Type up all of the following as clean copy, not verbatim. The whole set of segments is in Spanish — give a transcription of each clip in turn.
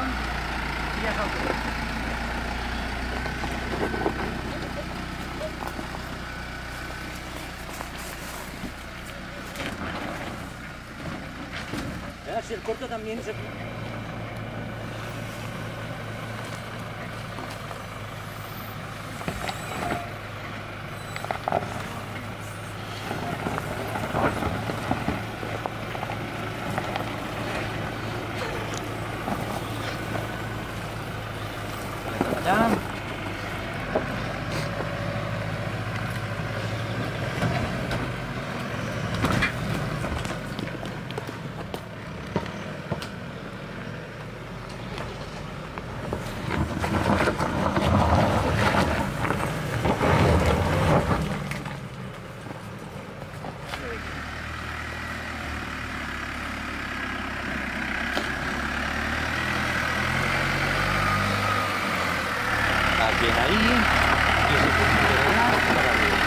y ya salgo. Si el corto también se... allá. Bien ahí, y se considerará para arriba.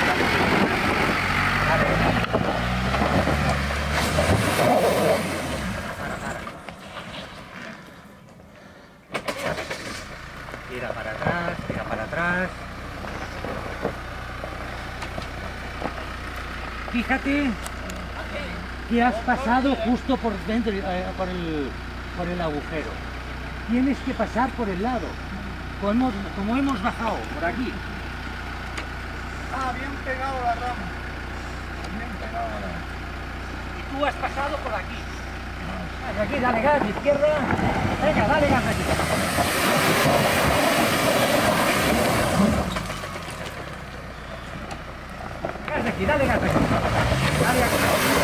Tira para atrás, tira para atrás. Fíjate que has pasado justo por dentro, por el agujero. Tienes que pasar por el lado. Como hemos bajado por aquí. Ah, bien pegado la rama. Bien pegado la rama. Y tú has pasado por aquí. Aquí, dale gas, izquierda. Venga, dale gas aquí. Gas aquí, dale gas aquí. Dale aquí.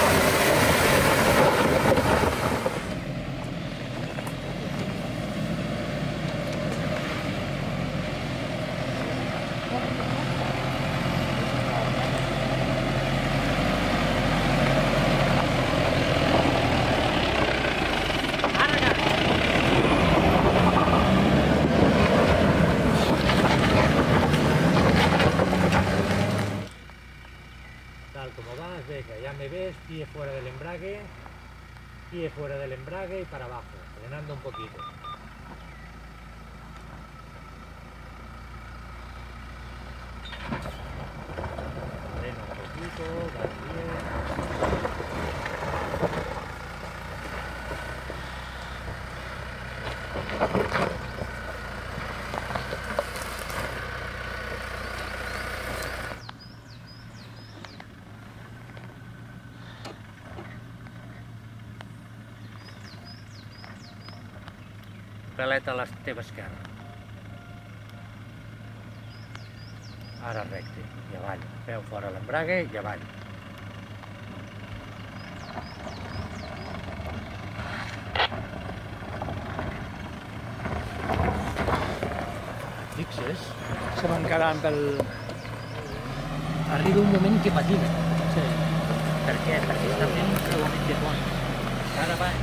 Tal como vas, venga, ya me ves, pie fuera del embrague y para abajo, frenando un poquito. Frena un poquito, vas bien. Peleta a la teva esquerra. Ara recte, i avall. Peu fora l'embrague i avall. Fixes? Se van quedant pel... Arriba un moment que patina. Sí. Per què? Perquè està fent un creuament de pont. Ara va...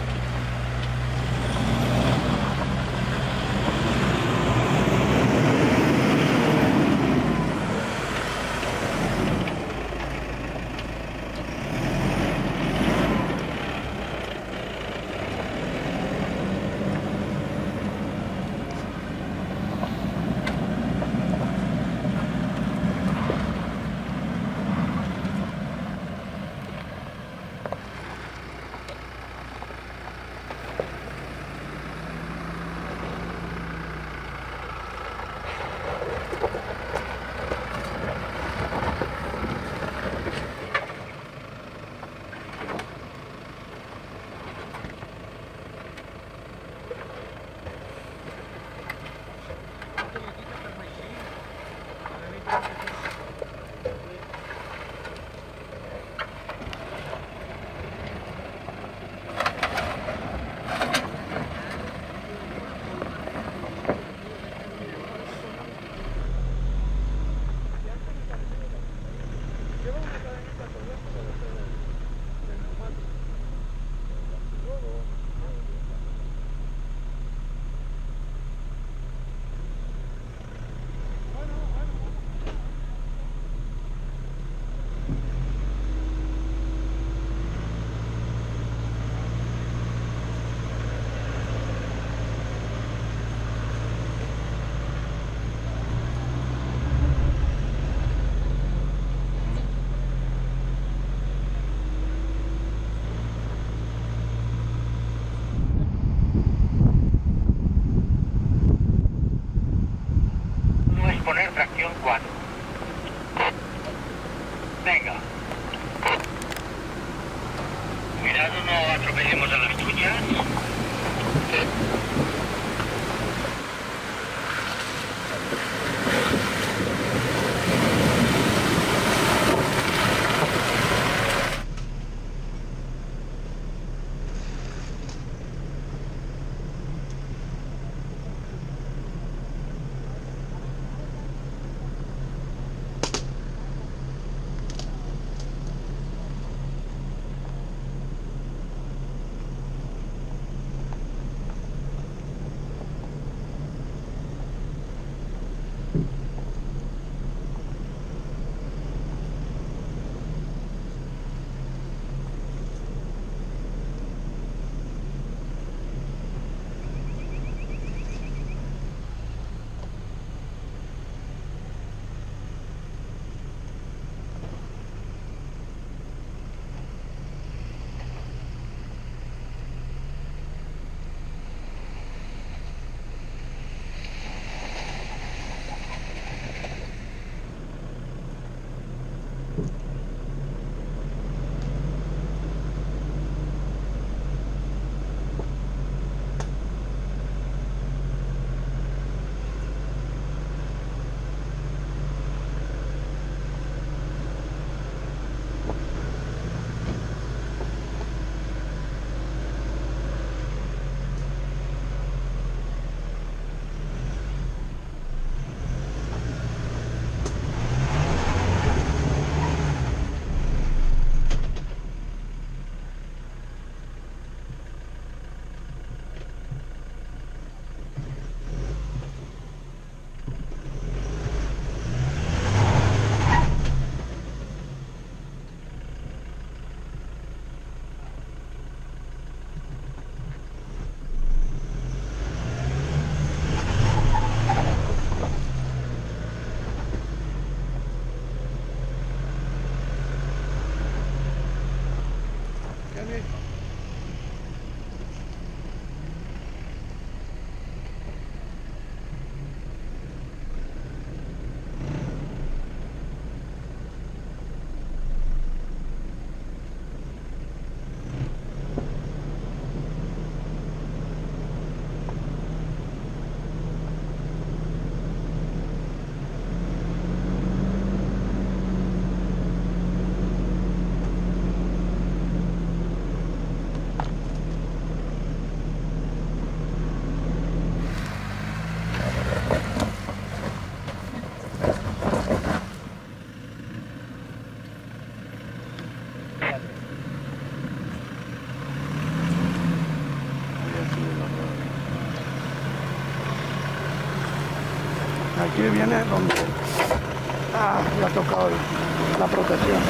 Aquí viene donde le ha tocado la protección.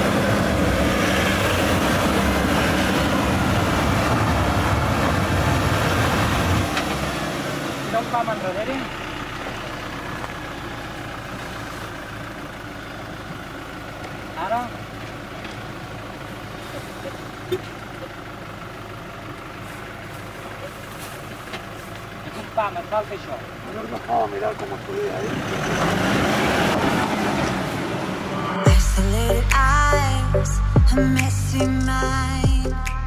No un pam enrere. Ara. És un pam, et falta això. Haber bajado a mirar cómo subía ahí. Isolated eyes, a messy mind.